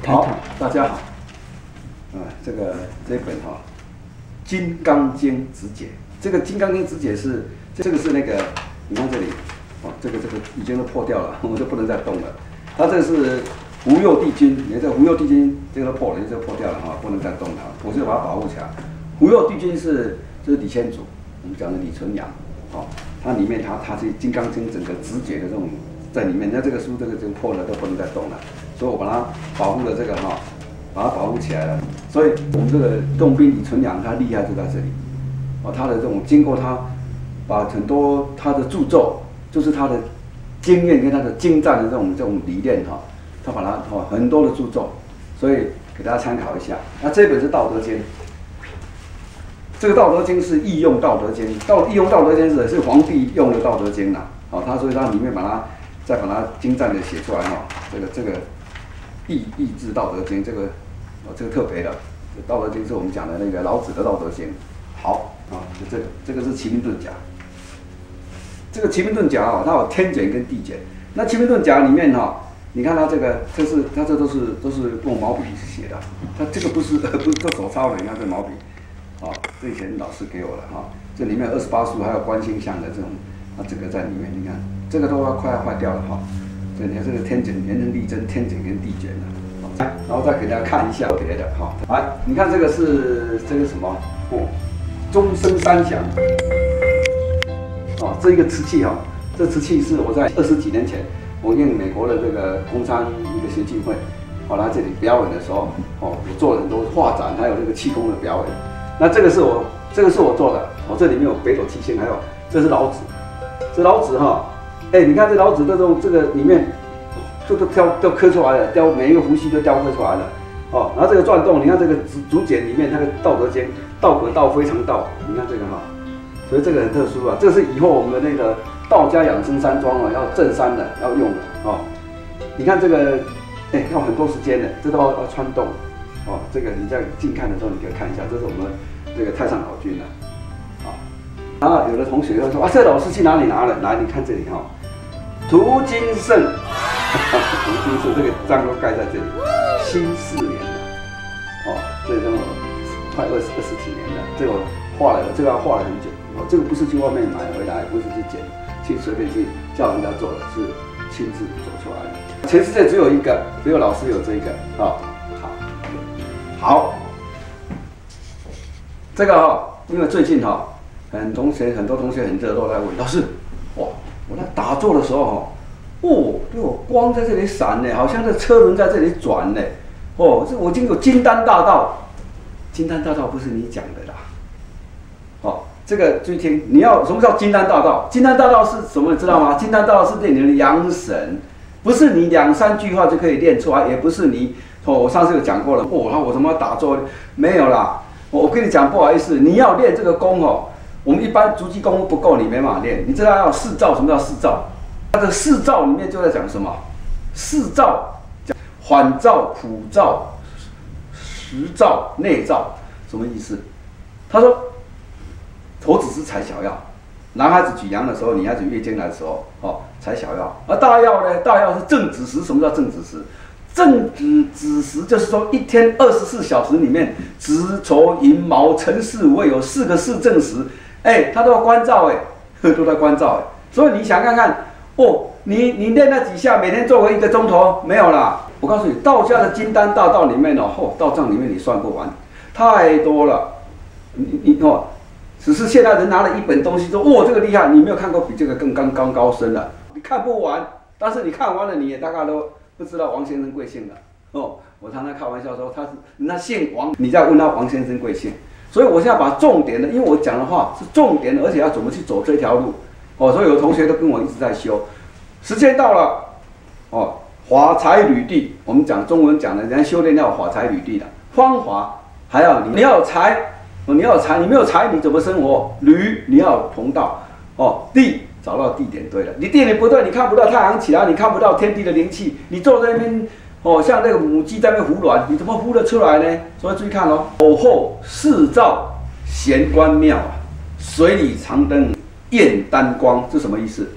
好，大家好。这本金刚经直解》，这个《金刚经直解》这个是那个，你看这里，这个已经都破掉了，我们就不能再动了。它这个是无佑帝君，你看这无佑帝君这个都破了，这个破掉了不能再动它，我就把它保护起来。无佑帝君就是李先祖，我们讲的李存阳，它里面它是《金刚经》整个直解的这种在里面，那这个书这个破了都不能再动了，所以我把它保护了把它保护起来了。所以我们这个洞宾李存阳他厉害就在这里，他的这种经过他把很多他的著作，就是他的经验跟他的精湛的这种理念他把它很多的著作，所以给大家参考一下。那这本是《道德经》，这个《道德经》是义用《道德经》，义用《道德经》是皇帝用的《道德经》啦，所以它里面再把它精湛的写出来这个义治《道德经》这个特别的，《道德经》是我们讲的那个老子的《道德经》。好就这个是《齐民遁甲》。这个《齐民遁甲》它有天简跟地简。那《齐民遁甲》里面你看它这都是用毛笔写的，它这个不是做手抄的，你看这毛笔，这以前老师给我的这里面28书还有观心相的这种，这个在里面，你看这个都快要坏掉了所以你看这个天简、元成立真天简跟地简的，然后再给大家看一下别的来，你看这个是什么终生三祥这一个瓷器这瓷器是我在20几年前，我应美国的这个工商一个协进会，来这里表演的时候，我做了很多画展，还有这个气功的表演。那这个是我做的，这里面有北斗七星，还有这是老子，你看这老子的这个里面，都刻出来了，每一个符箓都雕刻出来了，然后这个转动，你看这个竹简里面那个《道德经》，道可道非常道，你看这个所以这个很特殊这是以后我们的那个道家养生山庄要镇山的要用的你看这个，要很多时间的，这都要穿洞这个你在近看的时候，你可以看一下，这是我们这个太上老君的然后有的同学会说这老师去哪里拿了？来，你看这里途经胜，途经胜这个章都盖在这里，辛4年的这种快20几年了，这个要画了很久这个不是去外面买回来，不是去捡，去随便去叫人家做的，是亲自做出来的。全世界只有一个，只有老师有这个好，这个因为最近很多同学很热络在问老师，我在打坐的时候这个光在这里闪呢，好像这车轮在这里转呢，我已经有金丹大道，金丹大道不是你讲的啦，这个注意听，你要什么叫金丹大道？金丹大道是什么？你知道吗？金丹大道是练你的阳神，不是你2、3句话就可以练出来，也不是你我上次有讲过了，我怎么打坐？没有啦，我跟你讲，不好意思，你要练这个功我们一般足基功夫不够，你没办法练。你知道要4照，什么叫4照？它的4照里面就在讲什么？4照讲缓照、普照、实照、内照，什么意思？他说，头只是采小药，男孩子举阳的时候，女孩子月经来的时候，采小药。而大药呢？大药是正子时。什么叫正子时？正子时就是说一天24小时里面，子丑寅卯辰巳午未有4个四正时，他都要关照都在关照所以你想看看你练那几下，每天做个1个钟头没有啦。我告诉你，道家的金丹大道里面道藏里面你算不完，太多了。只是现在人拿了一本东西说这个厉害，你没有看过比这个更高深的，你看不完。但是你看完了，你也大概都不知道王先生贵姓了我常常开玩笑说他是人家姓王，你再问他王先生贵姓。所以我现在把重点的，因为我讲的话是重点的，而且要怎么去走这条路所以有同学都跟我一直在修。时间到了华财履地，我们讲中文讲的，人家修炼要华财履地的方法，还要你要有财。你要有财，你没有财，你怎么生活？履，你要有同道地，找到地点对了。你地点不对，你看不到太阳起来，你看不到天地的灵气，你坐在那边像那个母鸡在那边孵卵，你怎么孵得出来呢？所以注意看偶后4照玄关庙，水里长灯焰丹光，这什么意思？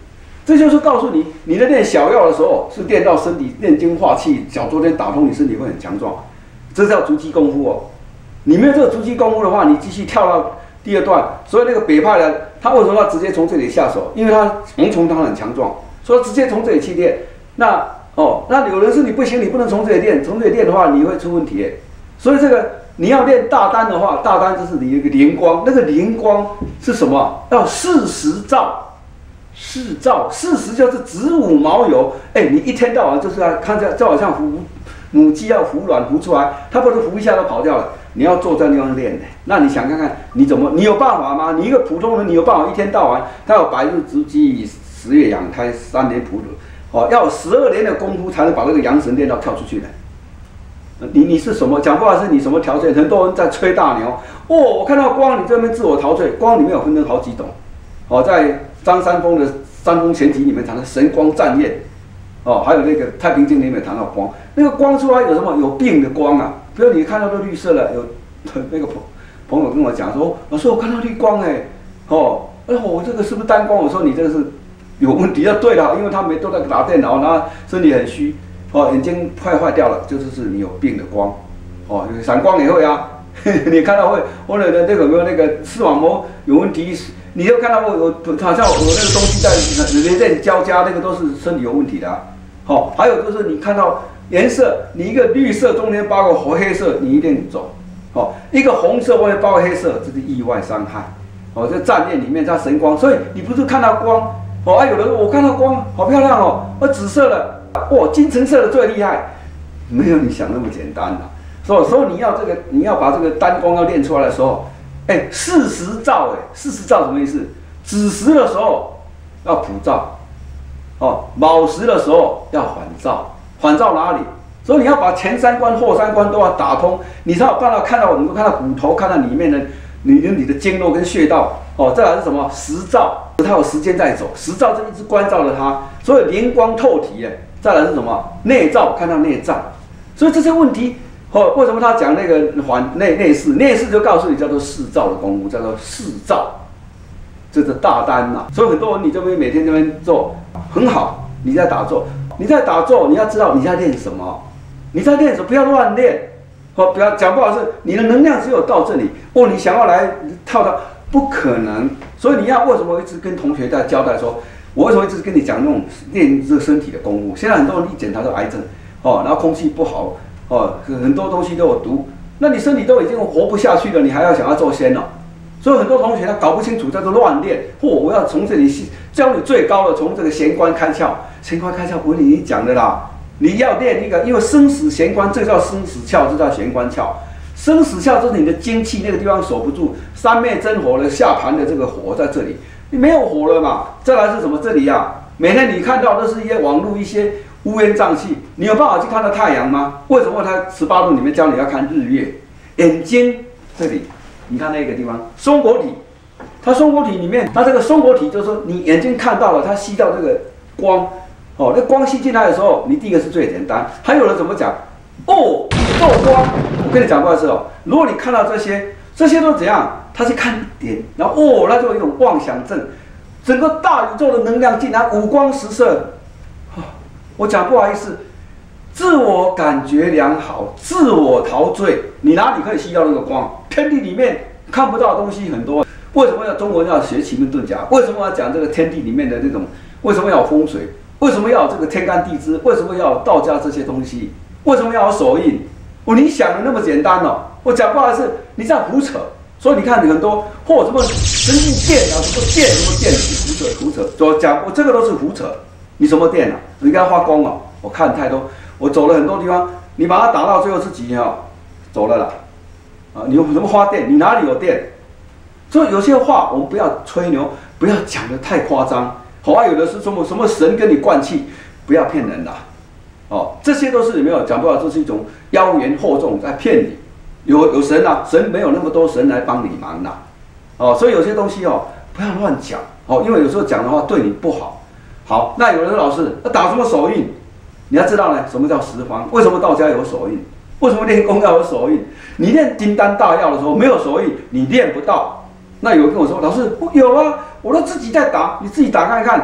这就是告诉你，你在练小药的时候是练到身体炼精化气，小昨天打通，你身体会很强壮，这叫足基功夫哦。你没有这个足基功夫的话，你继续跳到第二段。所以那个北派的他为什么要直接从这里下手？因为他蝗虫他很强壮，所以直接从这里去练。那有人是你不行，你不能从这里练，从这里练的话你会出问题。所以这个你要练大丹的话，大丹就是你一个灵光，那个灵光是什么？要40兆。40就是子午卯酉，你一天到晚就是要看着，就好像母鸡要孵卵孵出来，它不是孵一下就跑掉了，你要坐在那地方练的。那你想看看你有办法吗？你一个普通人，你有办法一天到晚？他有白日之计，10月养胎，3年哺乳，要12年的功夫才能把这个阳神练到跳出去的。你是什么？讲不好是你什么条件？很多人在吹大牛，我看到光，你这边自我陶醉，光里面有分成好几种，在张三丰的《三丰全集》里面谈到神光战焰，还有那个《太平经》里面谈到光，那个光出来有什么？有病的光啊！比如你看到都绿色了，有那个朋友跟我讲说，老师我看到绿光我这个是不是单光？我说你这个是有问题，对了，因为他们都在打电脑，然后身体很虚，眼睛快坏掉了，就是你有病的光，闪光也会啊，你看到会，或者那个有没有那个视网膜有问题？你又看到好像有那个东西在里面交加，那个都是身体有问题的还有就是你看到颜色，你一个绿色中间包个黑色，你一定走。一个红色外面包个黑色，这是意外伤害。这战练里面叫神光，所以你不是看到光有人我看到光好漂亮紫色的，金橙色的最厉害，没有你想那么简单的。所以你要把这个单光要练出来的时候。40兆40兆什么意思？子时的时候要普照，卯时的时候要缓照，缓照哪里？所以你要把前3关后3关都要打通，你才有办法看到我们看到骨头，看到里面的你的经络跟穴道。再来是什么？时照，它有时间在走，时照就一直关照着它，所以灵光透体。再来是什么？内照，看到内脏。所以这些问题。为什么他讲那个内视？内视就告诉你叫做4照的功夫，叫做4照，这是大丹呐。所以很多人你这边每天这边做很好，你在打坐，你要知道你在练什么，你在练什么，不要乱练。不要讲不好是你的能量只有到这里，你想要来跳到不可能。所以你要为什么一直跟同学在交代说，我为什么一直跟你讲那种练这个身体的功夫？现在很多人一检查都癌症，然后空气不好。很多东西都有毒，那你身体都已经活不下去了，你还要想要做仙了？所以很多同学他搞不清楚，叫做乱练。我要从这里教你最高的，从这个玄关开窍。玄关开窍不是你讲的啦，你要练一个，因为生死玄关，这叫生死窍，这叫玄关窍。生死窍就是你的精气那个地方守不住，三昧真火的下盘的这个火在这里，你没有火了嘛？再来是什么？这里每天你看到都是一些网络一些。乌烟瘴气，你有办法去看到太阳吗？为什么他18度里面教你要看日月？眼睛这里，你看那个地方松果体，它松果体里面，它这个松果体就是说你眼睛看到了，它吸到这个光，那光吸进来的时候，你第一个是最简单。还有人怎么讲？宇宙光，我跟你讲过一次如果你看到这些都怎样？他去看一点，然后那就有一种妄想症，整个大宇宙的能量进来，五光十色。我讲不好意思，自我感觉良好，自我陶醉，你哪里可以吸到那个光？天地里面看不到的东西很多。为什么中国人要学奇门遁甲？为什么要讲这个天地里面的这种？为什么要有风水？为什么要有这个天干地支？为什么要有道家这些东西？为什么要有手印？你想的那么简单我讲不好意思，你在胡扯。所以你看很多什么神经电什么电，胡扯。我这个都是胡扯。你什么电你给他画光我看太多，我走了很多地方，你把它打到最后是几走了啦。你有什么花电？你哪里有电？所以有些话我们不要吹牛，不要讲得太夸张。有的是什么神跟你灌气，不要骗人啦。这些都是有没有讲不好，这是一种妖言惑众在骗你。有神神没有那么多神来帮你忙啦。所以有些东西不要乱讲因为有时候讲的话对你不好。好，那有人说老师，打什么手印？你要知道呢，什么叫十方？为什么道家有手印？为什么练功要有手印？你练金丹大药的时候没有手印，你练不到。那有人跟我说，老师有我都自己在打，你自己打看看。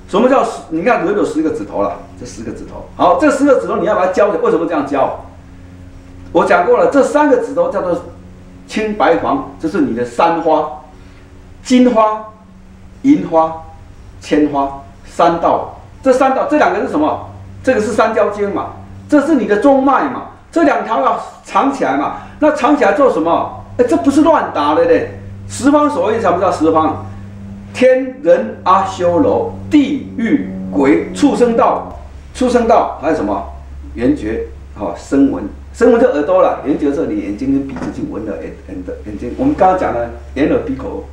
什么叫你看人有10个指头了，这10个指头。好，这10个指头你要把它教，为什么这样教？我讲过了，这3个指头叫做青白黄，这是你的3花，金花、银花、铅花3道。这3道，这2个是什么？这个是三焦经嘛，这是你的中脉嘛，这2条要藏起来嘛。那藏起来做什么？哎，这不是乱打的嘞。十方手印，什么叫十方？天人阿修罗、地狱鬼、畜生道，畜生道还有什么？缘觉，声闻，声闻就耳朵了，缘觉是你眼睛跟鼻子去闻的眼睛。我们刚刚讲的眼耳鼻口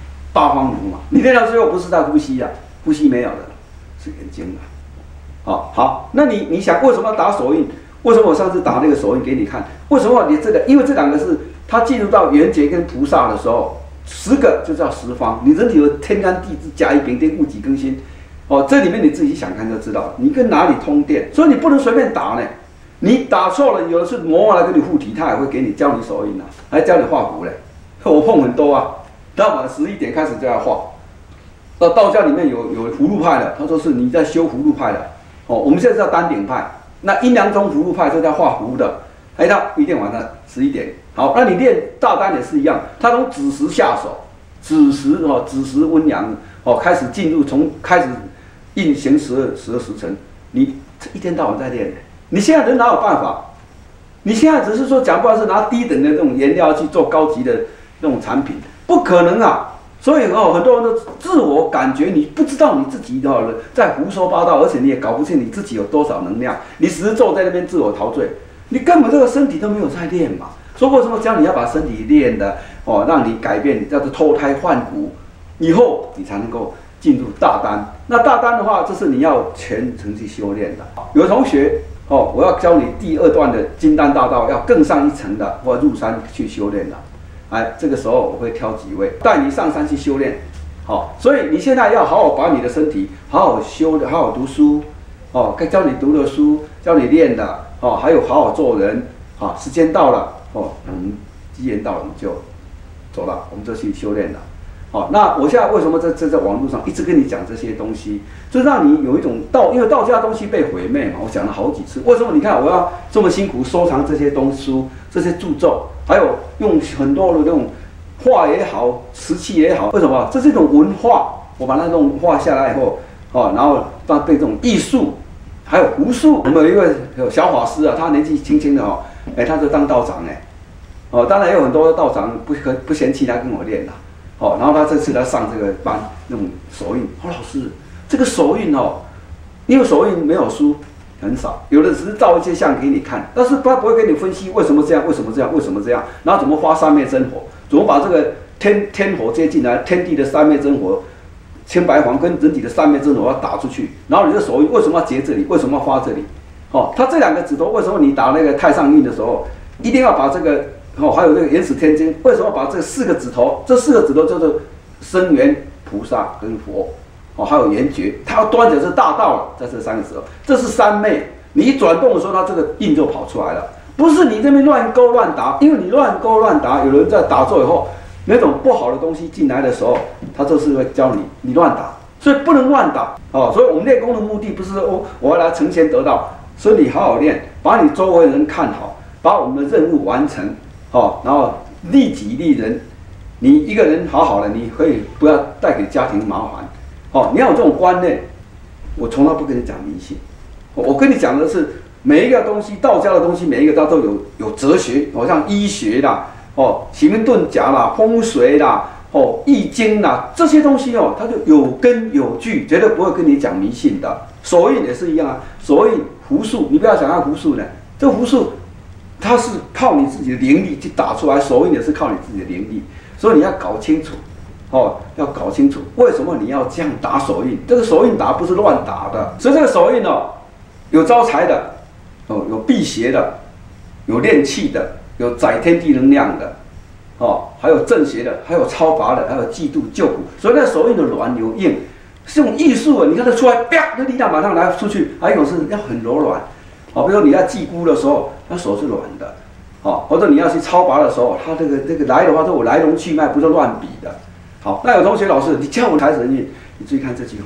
8方炉嘛，你练到最后不是在呼吸啊，呼吸没有的，是眼睛的。好，那你想为什么要打手印？为什么我上次打那个手印给你看？为什么你这个？因为这2个是它进入到缘觉跟菩萨的时候。10个就叫十方，你人体有天干地支甲乙丙丁戊己庚辛，这里面你自己想看就知道，你跟哪里通电，所以你不能随便打呢。你打错了，有的是魔来跟你护体，他也会给你教你手印啊，还教你画符嘞。我碰很多啊，到晚上11点开始就要画。到道教里面有葫芦派的，他说是你在修葫芦派的，我们现在叫丹鼎派，那阴阳中葫芦派就叫画符的。哎，到一定晚上11点，好，那你练大丹也是一样，他从子时下手，子时温阳开始进入，从开始运行12时辰，你一天到晚在练，你现在人哪有办法？你现在只是说讲不好是拿低等的这种颜料去做高级的那种产品，不可能啊！所以很多人都自我感觉你不知道你自己在胡说八道，而且你也搞不清你自己有多少能量，你只是坐在那边自我陶醉。你根本这个身体都没有在练嘛，所以为什么教你要把身体练的让你改变，叫做脱胎换骨，以后你才能够进入大丹。那大丹的话，这是你要全程去修炼的。有同学我要教你第2段的金丹大道，要更上一层的，或入山去修炼的。哎，这个时候我会挑几位带你上山去修炼。所以你现在要好好把你的身体好好修的，好好读书该教你读的书，教你练的。还有好好做人时间到了机缘到了，我们就走了，我们就去修炼了。那我现在为什么在网络上一直跟你讲这些东西，就让你有一种因为道家的东西被毁灭嘛，我讲了好几次。为什么？你看我要这么辛苦收藏这些书、这些著作，还有用很多的那种画也好、瓷器也好，为什么？这是一种文化，我把它弄画下来以后，然后当被这种艺术。还有无数，我们有一位小法师啊，他年纪轻轻的他就当道长当然也有很多道长不嫌弃他跟我练然后他这次来上这个班，那种手印，老师，这个手印因为手印没有书很少，有的只是照一些相给你看，但是他不会跟你分析为什么这样，为什么这样，为什么这样，然后怎么发三昧真火，怎么把这个天火接进来，天地的三昧真火。青白黄跟人体的三昧真火要打出去，然后你的手印为什么要结这里？为什么要发这里？它这2个指头为什么你打那个太上印的时候，一定要把这个还有这个元始天经，为什么把这4个指头？这4个指头叫做声缘菩萨跟佛，还有缘觉，它要端着是大道了，在这3个指头，这是三昧。你一转动的时候，它这个印就跑出来了，不是你这边乱勾乱打，因为你乱勾乱打，有人在打坐以后。那种不好的东西进来的时候，他就是会教你乱打，所以不能乱打所以我们练功的目的不是说我要来成仙得道，所以你好好练，把你周围人看好，把我们的任务完成然后利己利人。你一个人好好的，你可以不要带给家庭麻烦你要有这种观念。我从来不跟你讲迷信，我跟你讲的是每一个东西，道家的东西，每一个它都有哲学，像医学啦。奇门遁甲啦、风水啦、易经啦，这些东西它就有根有据，绝对不会跟你讲迷信的。手印也是一样啊，手印符术，你不要想要符术呢，这符术它是靠你自己的灵力去打出来，手印也是靠你自己的灵力，所以你要搞清楚，要搞清楚为什么你要这样打手印。这个手印打不是乱打的，所以这个手印有招财的，有辟邪的，有炼气的。有载天地能量的，还有正邪的，还有超拔的，还有嫉妒救苦。所以那手印的软有硬，是用艺术你看它出来，啪，那力量马上来出去。还有一种是要很柔软，比如说你要祭菇的时候，那手是软的，或者你要去超拔的时候，它这个来的话都有来龙去脉，不是乱比的。好，那有同学老师，你教我台神印，你注意看这句话好。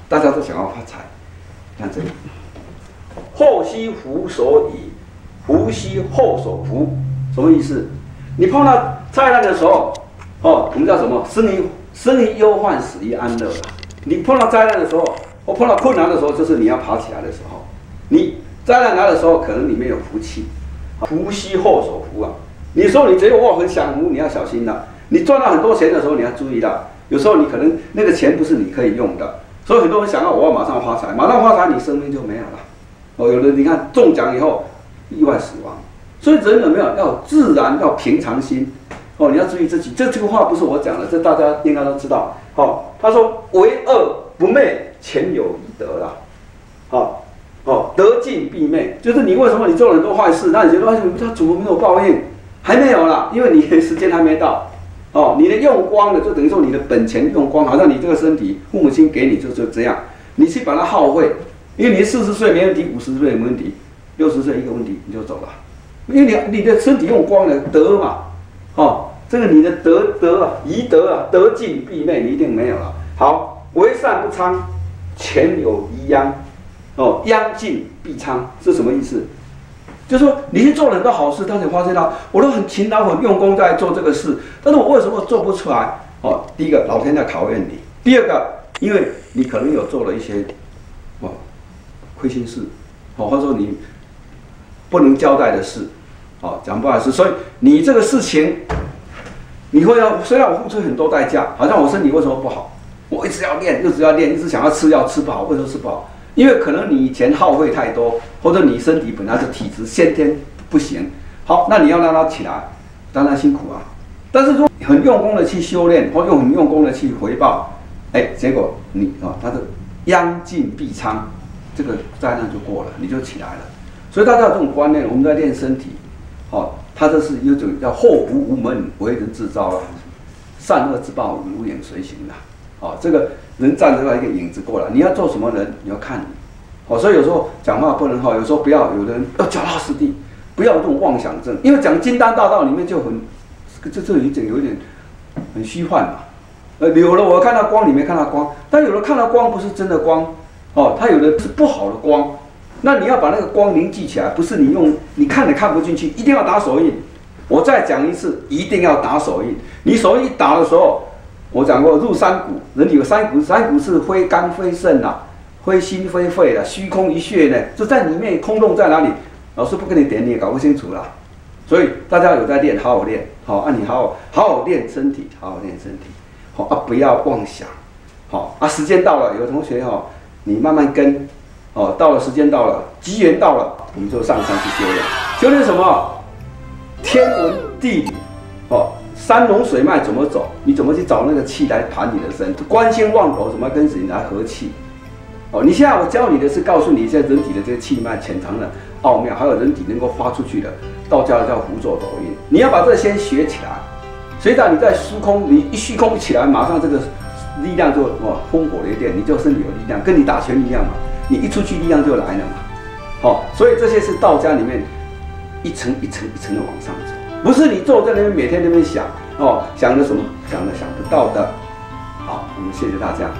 大家都想要发财。看这里，后须扶所以，福须后所扶，什么意思？你碰到灾难的时候，哦，我们叫什么？生于忧患，死于安乐。你碰到灾难的时候，或碰到困难的时候，就是你要爬起来的时候。你灾难来的时候，可能里面有福气，福须后所扶啊。你说你只有我很享福，你要小心了。你赚到很多钱的时候，你要注意了。有时候你可能那个钱不是你可以用的，所以很多人想要我要马上发财，马上发财，你生命就没有了。哦，有的你看中奖以后意外死亡，所以人有没有要自然要平常心。哦，你要注意自己。这句话不是我讲的，这大家应该都知道。哦，他说为恶不灭，前有以德啦。好。哦，得尽必灭，就是你为什么你做了很多坏事，那你觉得他怎么没有报应？还没有啦，因为你的时间还没到。哦，你的用光了，就等于说你的本钱用光，好像你这个身体，父母亲给你就这样，你去把它耗费，因为你40岁没问题，50岁没问题，60岁一个问题你就走了，因为你的身体用光了，德嘛，哦，这个你的德啊，宜德啊，得尽必灭，你一定没有了。好，为善不昌，前有宜殃。哦，殃尽必昌是什么意思？就是说你去做了很多好事，但是发现到我都很勤劳、很用功在做这个事，但是我为什么做不出来？哦，第一个老天在考验你；第二个，因为你可能有做了一些亏心事，或者说你不能交代的事，讲不好的事，所以你这个事情你会要，虽然我付出很多代价，好像我身体为什么不好？我一直要练，一直要练，一直想要吃药吃不好，为什么吃不好？因为可能你以前耗费太多，或者你身体本来的体质先天不行。好，那你要让它起来，当然辛苦啊。但是说很用功的去修炼，或很用功的去回报，结果你它的殃尽必昌，这个灾难就过了，你就起来了。所以大家有这种观念，我们在练身体，它这是有种叫祸福无门，为人自招了，善恶之报如影随形的。这个人站着一个影子过来，你要做什么人，你要看你。所以有时候讲话不能有时候不要，有的人要脚踏实地，不要有这种妄想症，因为讲金丹大道里面就很，这有一点很虚幻嘛。有的我看到光，你没看到光，但有的看到光不是真的光，它有的是不好的光，那你要把那个光凝聚起来，不是你看也看不进去，一定要打手印。我再讲一次，一定要打手印。你手印一打的时候。我讲过入三谷，人体有三谷，三谷是非肝、非肾啦，非心、非肺啦，虚空一穴呢，就在里面，空洞在哪里？老师不跟你点，你也搞不清楚啦。所以大家有在练，好好练，你好好练身体，好好练身体，不要妄想，时间到了，有同学你慢慢跟，到了时间到了，机缘到了，我们就上山去修炼，修炼什么？天文地理，山龙水脉怎么走？你怎么去找那个气来盘你的身？观心望头怎么跟谁来合气？你现在我教你的是告诉你现在人体的这个气脉潜藏的奥妙，还有人体能够发出去的，道家的叫符咒抖音。你要把这先学起来，随着你在虚空，你一虚空起来，马上这个力量就烽火雷电，你就身体有力量，跟你打拳一样嘛。你一出去，力量就来了嘛。所以这些是道家里面一层一层一层的往上走。不是你坐在那边每天那边想想的什么，想不到的。好，我们谢谢大家。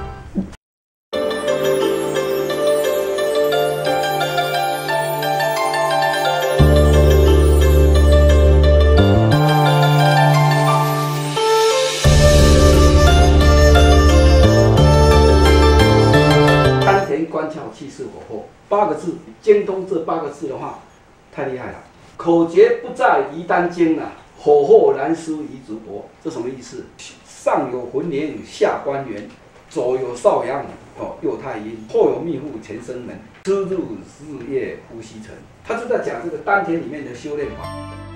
丹田观窍，气势火候，8个字，精通这8个字的话，太厉害了。口诀不在于丹经啊，火候难书于竹帛。这什么意思？上有魂灵，下关元，左有少阳，右太阴，后有秘户，前生门，出入日夜呼吸沉。他就在讲这个丹田里面的修炼法。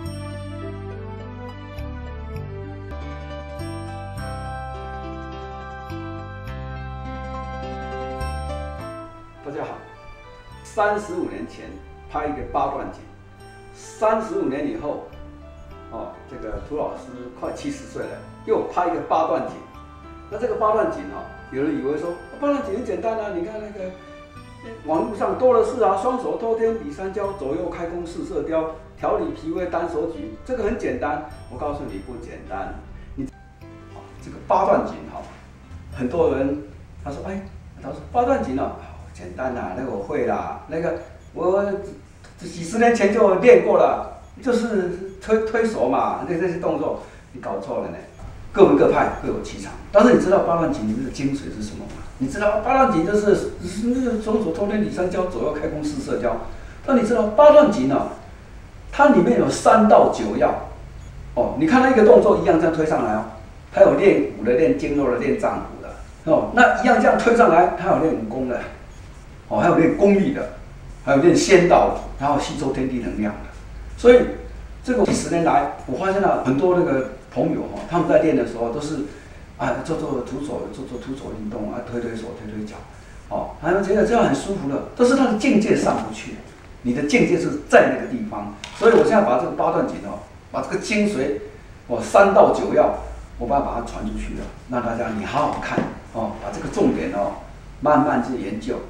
大家好，35年前拍一个8段锦。35年以后，这个涂老师快70岁了，又拍一个8段锦。那这个8段锦有人以为说8段锦很简单啊，你看那个网络上多的是啊，双手托天比三焦，左右开弓四射雕，调理脾胃单手举，这个很简单。我告诉你不简单，这个8段锦很多人他说老师八段锦哦，简单啦，那个我会啦，那个我几十年前就练过了，就是推手嘛，那些动作，你搞错了呢。各门各派各有其长，但是你知道八段锦里面的精髓是什么吗？你知道八段锦就是双手托天理三交，左右开弓四射交。但你知道八段锦呢？它里面有3到9要。哦，你看它一个动作一样这样推上来哦，它有练骨的、练经络的、练脏腑的。哦，那一样这样推上来，它有练武功的，哦，还有练功力的，还有练仙道，然后吸收天地能量的。所以这个几十年来，我发现了很多那个朋友他们在练的时候都是做徒手运动啊，推手、推脚，哦，他们觉得这样很舒服了，但是他的境界上不去，你的境界是在那个地方。所以我现在把这个八段锦把这个精髓，3到9要，我把它传出去了，让大家你好好看哦，把这个重点慢慢去研究。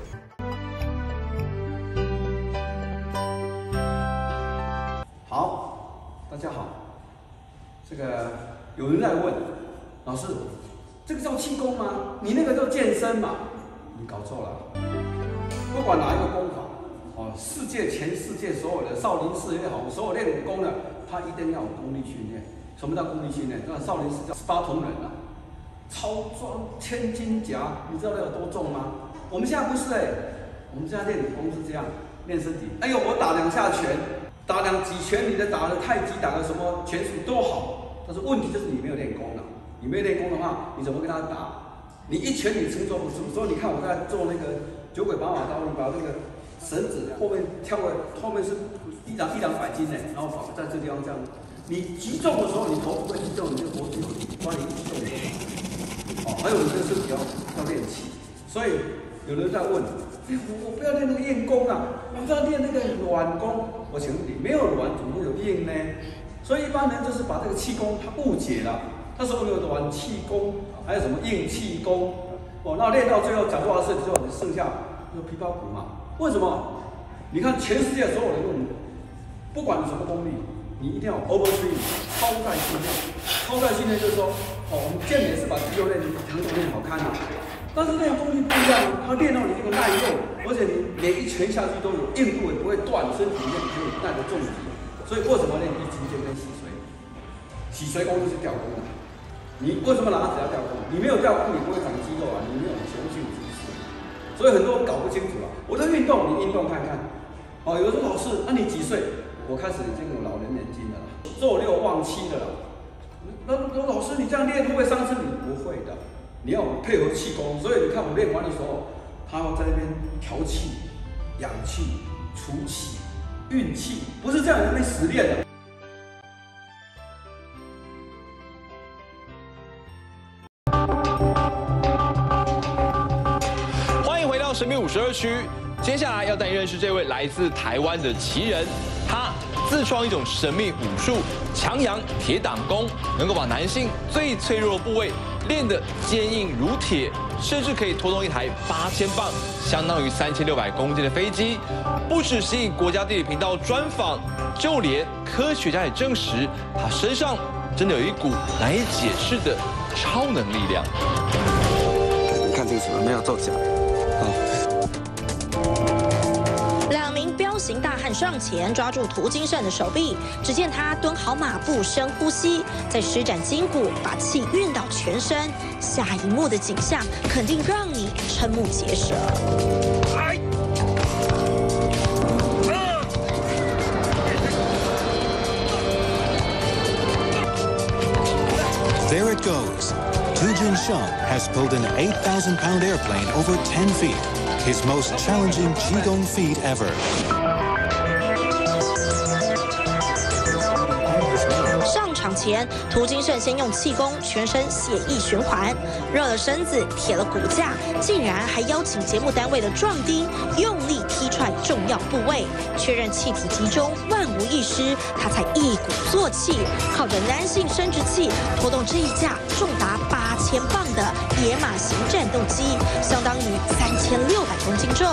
好，大家好，这个有人在问老师，这个叫气功吗？你那个叫健身嘛？你搞错了，不管哪一个功法。世界所有的少林寺也好，所有练武功的，他一定要有功力训练。什么叫功力训练？那少林寺叫18铜人啊，超壮千斤甲，你知道那有多重吗？我们现在不是我们现在练武功是这样练身体。哎呦，我打2下拳，打几拳，你的打的太极，打的什么拳术都好，但是问题就是你没有练功了。你没有练功的话，你怎么跟他打？你一拳你承受不住。所以你看我在做那个九鬼八马刀，你把那个绳子后面跳过来，后面是一两百斤呢，然后在这地方这样，你击中的时候，你头不会击中，你就脖子有把你击中。还有你的身体要练气，所以有人在问，我不要练那个硬功啊，我要练那个软功。我请问你，没有软怎么会有硬呢？所以一般人就是把这个气功他误解了，他说有软气功，还有什么硬气功，那练到最后讲多少次之后，你剩下就皮包骨嘛。为什么？你看全世界所有人用，不管你什么功力，你一定要 overtraining 超载训练。超载训练就是说，我们健美是把肌肉练强度练好看啊，但是练功力不一样，它练到你这个耐用，而且你每一拳下去都有硬度，也不会断，身体里面可以耐得重击。所以为什么练易筋经跟洗髓？洗髓功就是吊功的。你为什么拿子要吊功？你没有吊功，你不会长肌肉啊，你没有雄性激素。所以很多人搞不清楚啊。我在运动，你运动看看。有人说老师，那你几岁？我开始已经有老人年纪了，坐6忘7的了。那老师，你这样练会不会伤身体？不会的，你要配合气功。所以你看我练完的时候，他要在那边调气、养气、除气、运气，不是这样在那边死练的。 神秘52区，接下来要带你认识这位来自台湾的奇人。他自创一种神秘武术——强阳铁挡功，能够把男性最脆弱的部位练得坚硬如铁，甚至可以拖动一台8000磅，相当于3600公斤的飞机。不只吸引国家地理频道专访，就连科学家也证实，他身上真的有一股难以解释的超能力量。 你看清楚了没有？作假。 2名彪形大汉上前抓住涂金胜的手臂，只见他蹲好马步，深呼吸，再施展筋骨，把气运到全身。下一幕的景象肯定让你瞠目结舌。 There it goes. Tu Jinsheng has pulled an 8,000-pound airplane over 10 feet, his most challenging Qigong feat ever. 上场前，涂金胜先用气功全身血液循环，热了身子，铁了骨架，竟然还邀请节目单位的壮丁用力踢踹重要部位，确认气体集中，万无一失，他才一鼓作气，靠着男性生殖器拖动这一架重达8000磅的野马型战斗机，相当于3600公斤重。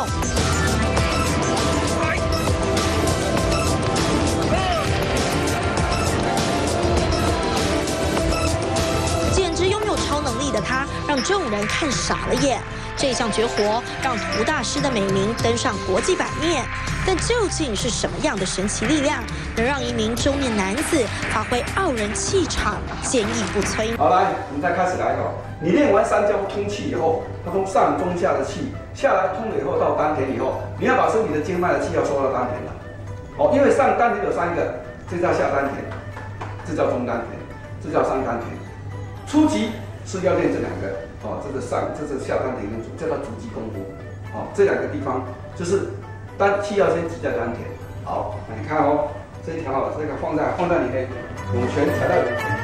超能力的他让众人看傻了眼。 这项绝活让涂大师的美名登上国际版面。但究竟是什么样的神奇力量，能让一名中年男子发挥傲人气场，坚毅不摧？ 好，来，我们再开始来哦。你练完三焦通气以后，它从上中下的气下来通了以后，到丹田以后，你要把身体的经脉的气要收到丹田了。哦，因为上丹田有3个，这叫下丹田，这叫中丹田，这叫上丹田。初级是要练这2个，哦，这是下丹田跟主，这叫足基功夫。哦，这2个地方就是气要先挤在丹田。好，那你看哦，这一条哦，这个放在你的涌泉踩到。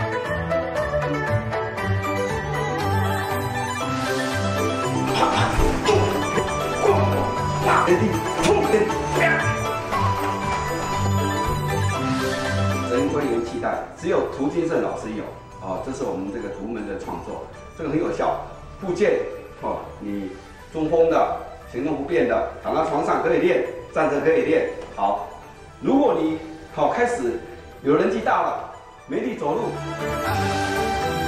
人归元气带，只有涂金胜老师有哦，这是我们这个图门的创作，这个很有效。复健哦，你中风的、行动不便的，躺在床上可以练，站着可以练。好，如果你开始有人气大了，没力走路。